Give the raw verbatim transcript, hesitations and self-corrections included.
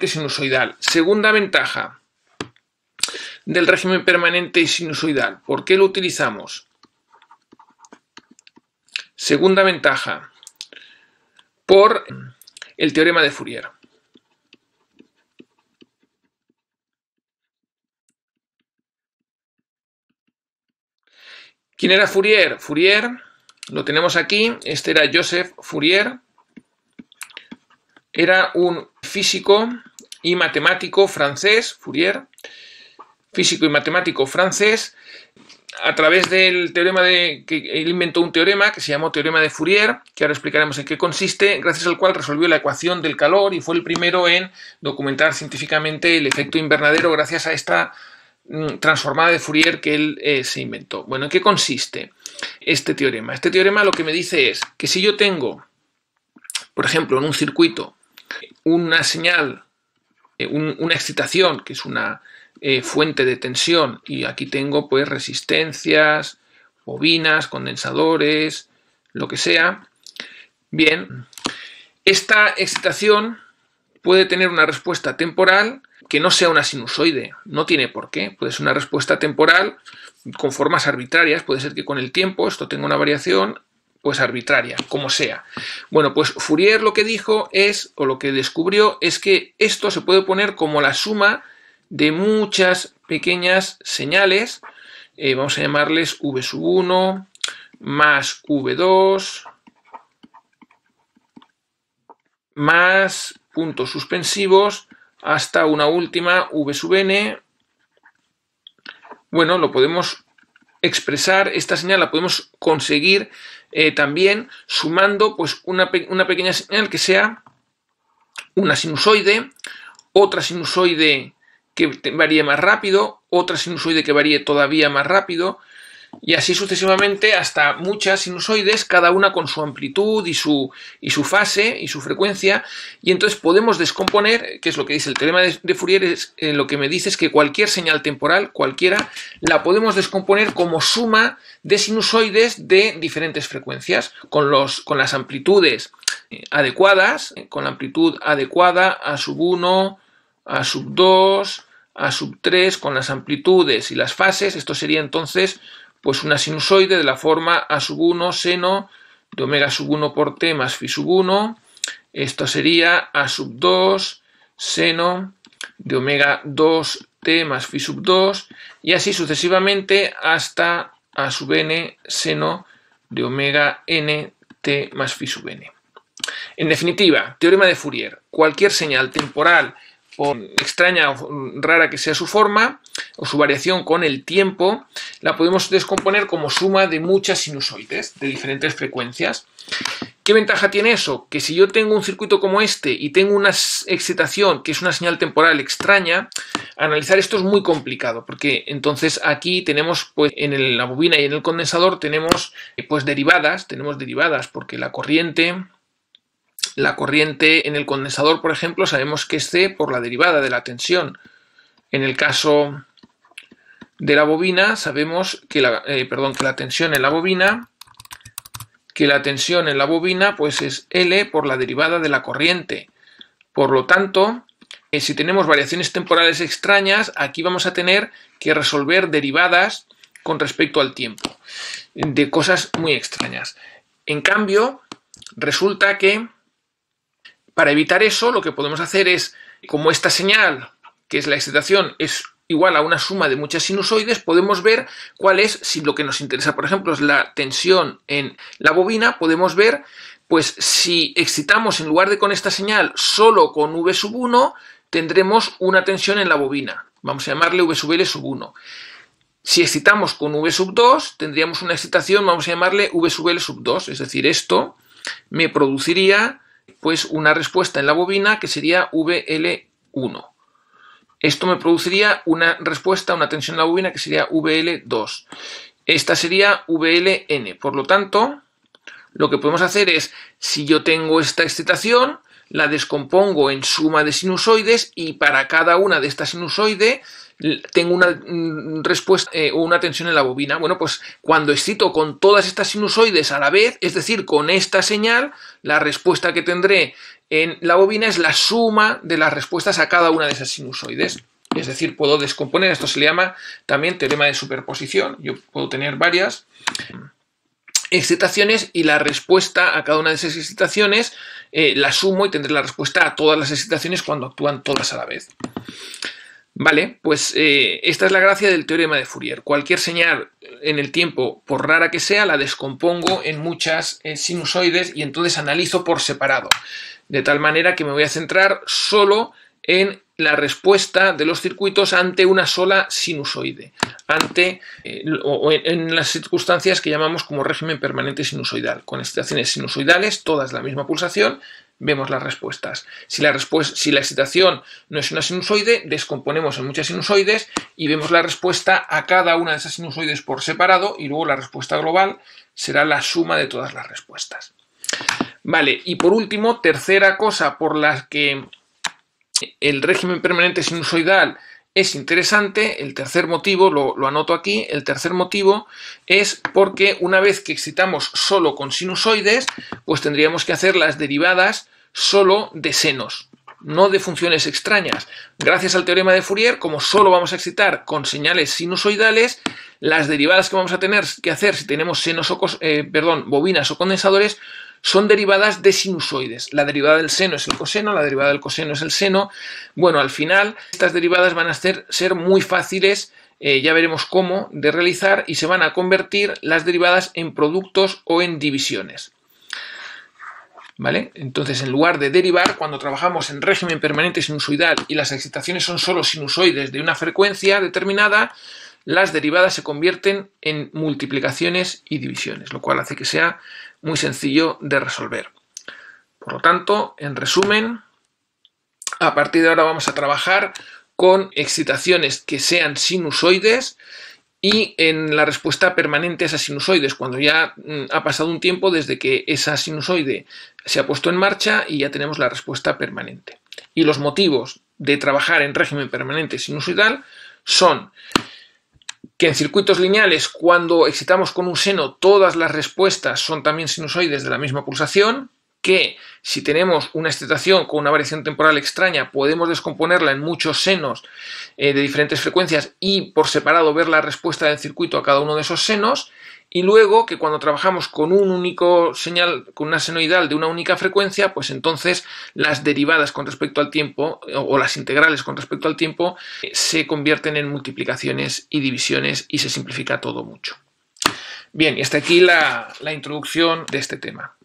sinusoidal. Segunda ventaja del régimen permanente y sinusoidal. ¿Por qué lo utilizamos? Segunda ventaja, por el teorema de Fourier. ¿Quién era Fourier? Fourier, lo tenemos aquí, este era Joseph Fourier, era un físico y matemático francés, Fourier, físico y matemático francés. A través del teorema de que él inventó un teorema que se llamó teorema de Fourier, que ahora explicaremos en qué consiste, gracias al cual resolvió la ecuación del calor y fue el primero en documentar científicamente el efecto invernadero gracias a esta mm, transformada de Fourier que él eh, se inventó. Bueno, ¿en qué consiste este teorema? Este teorema lo que me dice es que si yo tengo, por ejemplo, en un circuito, una señal, eh, un, una excitación, que es una Eh, fuente de tensión, y aquí tengo pues resistencias, bobinas, condensadores, lo que sea. Bien, esta excitación puede tener una respuesta temporal que no sea una sinusoide, no tiene por qué, puede ser una respuesta temporal con formas arbitrarias, puede ser que con el tiempo esto tenga una variación pues arbitraria, como sea. Bueno, pues Fourier lo que dijo es, o lo que descubrió, es que esto se puede poner como la suma de muchas pequeñas señales, eh, vamos a llamarles V sub uno más V dos más puntos suspensivos hasta una última V sub n. Bueno, lo podemos expresar, esta señal la podemos conseguir eh, también sumando pues una, pe una pequeña señal que sea una sinusoide, otra sinusoide que varíe más rápido, otra sinusoide que varíe todavía más rápido, y así sucesivamente hasta muchas sinusoides, cada una con su amplitud y su, y su fase y su frecuencia, y entonces podemos descomponer, que es lo que dice el teorema de, de Fourier, es, eh, lo que me dice es que cualquier señal temporal, cualquiera, la podemos descomponer como suma de sinusoides de diferentes frecuencias, con, los, con las amplitudes eh, adecuadas, eh, con la amplitud adecuada a sub uno, a sub dos, a sub tres, con las amplitudes y las fases. Esto sería entonces pues una sinusoide de la forma a sub uno seno de omega sub uno por t más phi sub uno. Esto sería a sub dos seno de omega dos t más phi sub dos, y así sucesivamente hasta a sub n seno de omega n t más phi sub n. En definitiva, teorema de Fourier: cualquier señal temporal, por extraña o rara que sea su forma o su variación con el tiempo, la podemos descomponer como suma de muchas sinusoides de diferentes frecuencias. ¿Qué ventaja tiene eso? Que si yo tengo un circuito como este y tengo una excitación que es una señal temporal extraña, analizar esto es muy complicado, porque entonces aquí tenemos, pues en el, la bobina y en el condensador tenemos pues derivadas, tenemos derivadas porque la corriente... La corriente en el condensador, por ejemplo, sabemos que es C por la derivada de la tensión. En el caso de la bobina, sabemos que la, eh, perdón, que la tensión en la bobina, que la tensión en la bobina pues es L por la derivada de la corriente. Por lo tanto, eh, si tenemos variaciones temporales extrañas, aquí vamos a tener que resolver derivadas con respecto al tiempo, de cosas muy extrañas. En cambio, resulta que para evitar eso, lo que podemos hacer es, como esta señal, que es la excitación, es igual a una suma de muchas sinusoides, podemos ver cuál es, si lo que nos interesa, por ejemplo, es la tensión en la bobina, podemos ver, pues si excitamos en lugar de con esta señal solo con V sub uno, tendremos una tensión en la bobina. Vamos a llamarle V sub L sub uno. Si excitamos con V sub dos, tendríamos una excitación, vamos a llamarle V sub L sub dos. Es decir, esto me produciría pues una respuesta en la bobina que sería V L uno. Esto me produciría una respuesta, una tensión en la bobina que sería V L dos. Esta sería V L N. Por lo tanto, lo que podemos hacer es, si yo tengo esta excitación, la descompongo en suma de sinusoides y para cada una de estas sinusoides tengo una respuesta o eh, una tensión en la bobina. Bueno, pues cuando excito con todas estas sinusoides a la vez, es decir, con esta señal, la respuesta que tendré en la bobina es la suma de las respuestas a cada una de esas sinusoides. Es decir, puedo descomponer, esto se le llama también teorema de superposición. Yo puedo tener varias excitaciones y la respuesta a cada una de esas excitaciones eh, la sumo y tendré la respuesta a todas las excitaciones cuando actúan todas a la vez. Vale, pues eh, esta es la gracia del teorema de Fourier. Cualquier señal en el tiempo, por rara que sea, la descompongo en muchas eh, sinusoides y entonces analizo por separado. De tal manera que me voy a centrar solo en la respuesta de los circuitos ante una sola sinusoide, ante eh, o en, en las circunstancias que llamamos como régimen permanente sinusoidal, con excitaciones sinusoidales, todas la misma pulsación, vemos las respuestas. Si la, respuesta, si la excitación no es una sinusoide, descomponemos en muchas sinusoides y vemos la respuesta a cada una de esas sinusoides por separado y luego la respuesta global será la suma de todas las respuestas. Vale, y por último, tercera cosa por la que el régimen permanente sinusoidal es interesante, el tercer motivo, lo, lo anoto aquí, el tercer motivo es porque una vez que excitamos solo con sinusoides, pues tendríamos que hacer las derivadas solo de senos, no de funciones extrañas. Gracias al teorema de Fourier, como solo vamos a excitar con señales sinusoidales, las derivadas que vamos a tener que hacer si tenemos senos o, eh, perdón, bobinas o condensadores son derivadas de sinusoides. La derivada del seno es el coseno, la derivada del coseno es el seno. Bueno, al final estas derivadas van a ser, ser muy fáciles, eh, ya veremos cómo, de realizar y se van a convertir las derivadas en productos o en divisiones. ¿Vale? Entonces, en lugar de derivar, cuando trabajamos en régimen permanente sinusoidal y las excitaciones son solo sinusoides de una frecuencia determinada, las derivadas se convierten en multiplicaciones y divisiones, lo cual hace que sea muy sencillo de resolver. Por lo tanto, en resumen, a partir de ahora vamos a trabajar con excitaciones que sean sinusoides y en la respuesta permanente a esas sinusoides, cuando ya mm, ha pasado un tiempo desde que esa sinusoide se ha puesto en marcha y ya tenemos la respuesta permanente. Y los motivos de trabajar en régimen permanente sinusoidal son que en circuitos lineales, cuando excitamos con un seno, todas las respuestas son también sinusoides de la misma pulsación, que si tenemos una excitación con una variación temporal extraña, podemos descomponerla en muchos senos eh, de diferentes frecuencias y por separado ver la respuesta del circuito a cada uno de esos senos, y luego que cuando trabajamos con un único señal, con una senoidal de una única frecuencia, pues entonces las derivadas con respecto al tiempo o las integrales con respecto al tiempo eh, se convierten en multiplicaciones y divisiones y se simplifica todo mucho. Bien, y hasta aquí la, la introducción de este tema.